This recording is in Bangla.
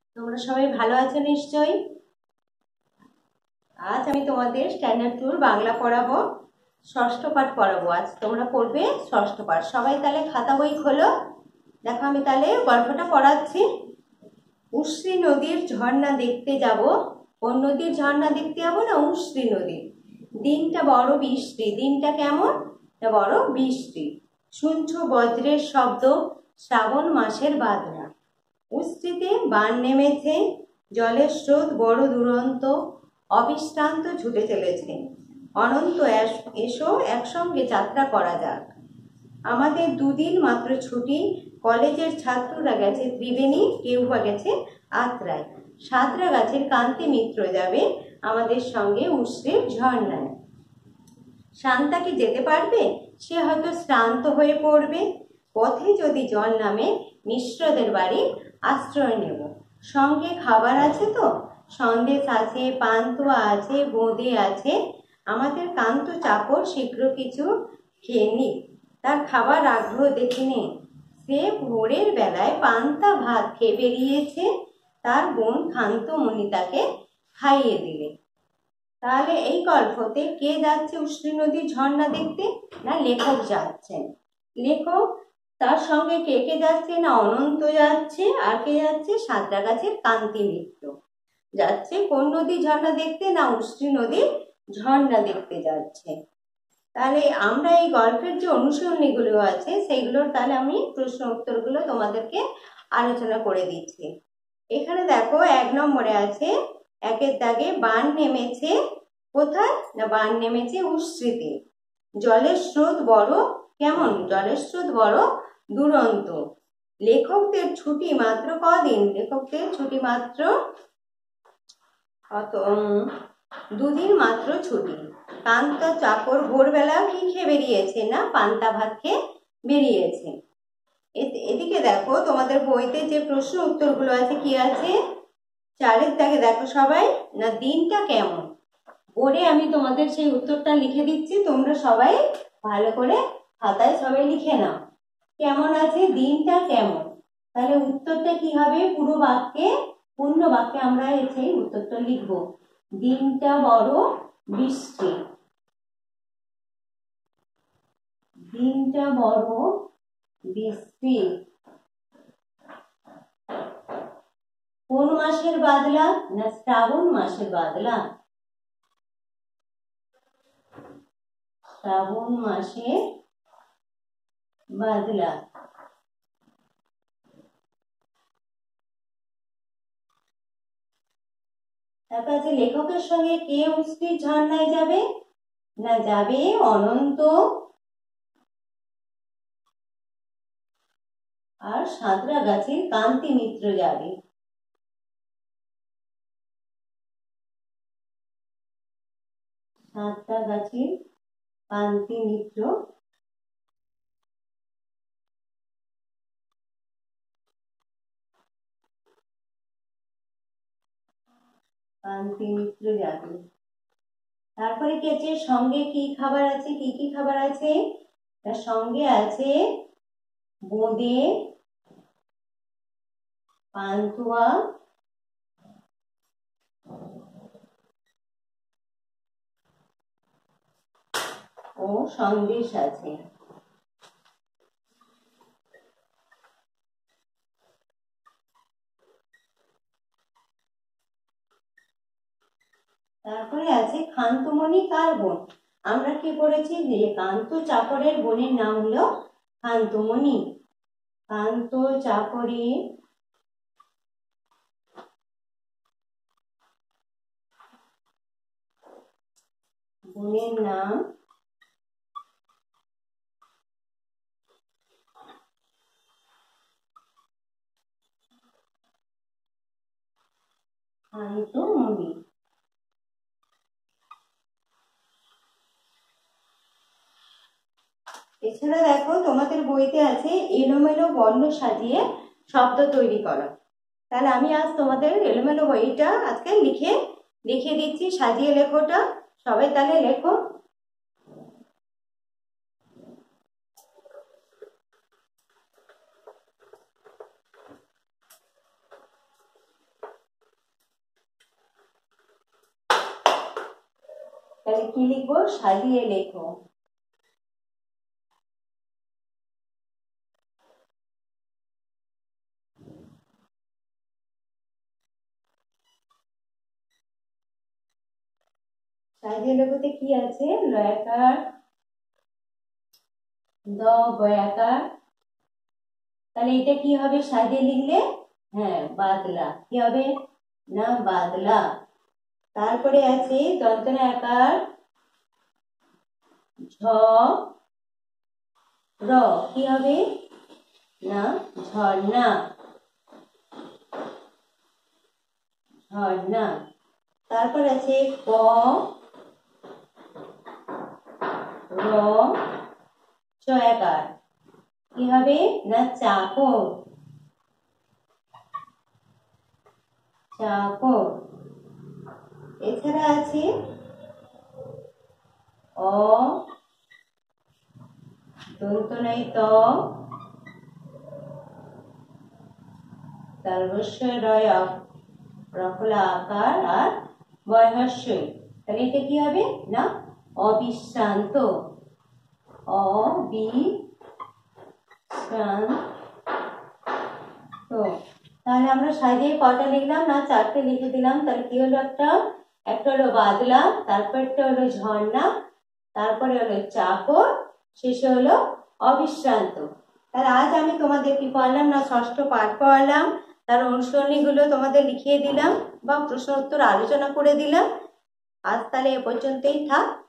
তোমরা সবাই ভালো আছো নিশ্চয়ই। আজ আমি তোমাদের স্ট্যান্ডার্ড টুর বাংলা পড়াবো, ষষ্ঠ পাঠ পড়াবো। আজ তোমরা পড়বে ষষ্ঠ পাঠ। সবাই তাহলে খাতা বই খোলো। দেখো আমি তাহলে গল্পটা পড়াচ্ছি। উশ্রী নদীর ঝর্ণা দেখতে যাব। কোন নদীর ঝর্ণা দেখতে যাবো না, উশ্রী নদীর। দিনটা বড় বৃষ্টি। দিনটা কেমন? বড় বৃষ্টি। শুনছো বজ্রের শব্দ, শ্রাবণ মাসের বাদলা। উশ্রীতে বান নেমেছে, জলের স্রোত বড় দুরন্ত, অবিশ্রান্ত ছুটে চলেছে। অনন্ত এসো একসঙ্গে যাত্রা করা যাক। আমাদের দুদিন মাত্র ছুটি। কলেজের ছাত্ররা গেছে ত্রিবেণী, কেউ বা গেছে আত্রায়। সাঁতরাগাছির কান্তি মিত্র যাবে আমাদের সঙ্গে উশ্রীর ঝর্ণায়। শান্তা কি যেতে পারবে? সে হয়তো শ্রান্ত হয়ে পড়বে। পথে যদি জল নামে, মিশ্রদের বাড়ি আশ্রয় নেব। সঙ্গে খাবার আছে তো? সন্দেশ আছে, পান্তুয়া আছে, বোঁদে আছে। আমাদের কান্ত চাকর শীঘ্র কিছু খেয়ে নিক। তার খাবার আগ্রহ দেখে নে। সে ভোরের বেলায় পান্তা ভাত খেয়ে বেরিয়েছে। তার বোন কান্তমণি তাকে খাইয়ে দিলে। তাহলে এই গল্পতে কে যাচ্ছে উশ্রী নদীর ঝর্ণা দেখতে? না, লেখক যাচ্ছেন। লেখক, তার সঙ্গে কে কে যাচ্ছে? না, অনন্ত যাচ্ছে। আর কে যাচ্ছে? সাঁতরাগাছির কান্তি মিত্র যাচ্ছে। কোন নদীর ঝর্ণা দেখতে? না, উশ্রী নদীর ঝর্ণা দেখতে যাচ্ছে। তাহলে আমরা এই গল্পের যে অনুসরণীগুলো আছে সেইগুলোর তাহলে আমি প্রশ্ন উত্তরগুলো তোমাদেরকে আলোচনা করে দিচ্ছি। এখানে দেখো 1 নম্বরে আছে, একের দাগে বান নেমেছে। কোথায়? না, বান নেমেছে উশ্রীতে। জলের স্রোত বড় কেমন? জলের স্রোত বড় দুরন্ত। লেখকদের ছুটি মাত্র কদিন? লেখকদের ছুটি মাত্র কত? 2 দিন মাত্র ছুটি। কান্ত চাকর ভোরবেলা কি খেয়ে বেরিয়েছে? না, পান্তা ভাত খেয়ে বেরিয়েছে। এদিকে দেখো তোমাদের বইতে যে প্রশ্ন উত্তরগুলো আছে কি আছে? 4-এর দাগে দেখো সবাই, না দিনটা কেমন। বোর্ডে আমি তোমাদের সেই উত্তরটা লিখে দিচ্ছি, তোমরা সবাই ভালো করে খাতায় সবাই লিখে নাও। কেমন আছে? দিনটা কেমন। তাহলে উত্তরটা কি হবে? পুরো বাক্যে, পূর্ণ বাক্যে আমরা সেই উত্তরটা লিখবো। দিনটা বড় বৃষ্টি। দিনটা বড় বৃষ্টি। কোন মাসের বাদলা? না, শ্রাবণ মাসের বাদলা। শ্রাবণ মাসের বাদলা। তারপর আছে লেখকের সঙ্গে কে উশ্রীর ঝর্ণায় যাবে? না, যাবে অনন্ত আর সাঁতরাগাছির কান্তি মিত্র যাবে। সাঁতরাগাছির কান্তি মিত্র যাবে। তারপরে কি আছে? সঙ্গে কি খাবার আছে? কি কি খাবার আছে? তার সঙ্গে আছে বোঁদে, পান্তুয়া, ও সন্দেশ আছে। তারপরে আছে কান্তমণি কার বোন? আমরা কি করেছি যে কান্ত চাকরের বোনের নাম হলো কান্তমণি। কান্ত চাকরের বোনের নাম কান্তমণি। এছাড়া দেখো তোমাদের বইতে আছে এলোমেলো বর্ণ সাজিয়ে শব্দ তৈরি করা। তাহলে আমি আজ তোমাদের এলোমেলো বইটা আজকে লিখে দিচ্ছি। সাজিয়ে লেখোটা সবাই তাহলে লেখো। তাহলে কি লিখবো? সাজিয়ে লেখো। সাজিয়ে লেখোতে কি আছে? লয়াকার, দ গয়াকার। তাহলে এটা কি হবে সাজিয়ে লিখলে? হ্যাঁ, বাদলা। কি হবে? না, বাদলা। তারপরে আছে দন্তনা আকার, ঝ র। কি হবে? না, ঝর্ণা। ঝর্ণা। তারপর আছে ক র চয়াকার। কি হবে? না, চাকর। চাকর। এছাড়া আছে অ দন্তনায় ত, তালবস্যই রয় রফলা আকার আর বয়হস্যই। তাহলে এটা কি হবে? না, অবিশ্রান্ত। অবিশ্রান্ত। তাহলে আমরা সাজিয়ে কটা লিখলাম? না, 4টে লিখে দিলাম। তাহলে কি হলো? একটা হলো বাদলা, তারপরটা হলো ঝর্ণা, তারপরে হলো চাকর, শেষে হলো অবিশ্রান্ত। তাহলে আজ আমি তোমাদের কি পড়ালাম? না, ষষ্ঠ পাঠ পড়ালাম। তার অনুসরণীগুলো তোমাদের লিখিয়ে দিলাম বা প্রশ্ন উত্তর আলোচনা করে দিলাম। আজ তাহলে এ পর্যন্তই থাক।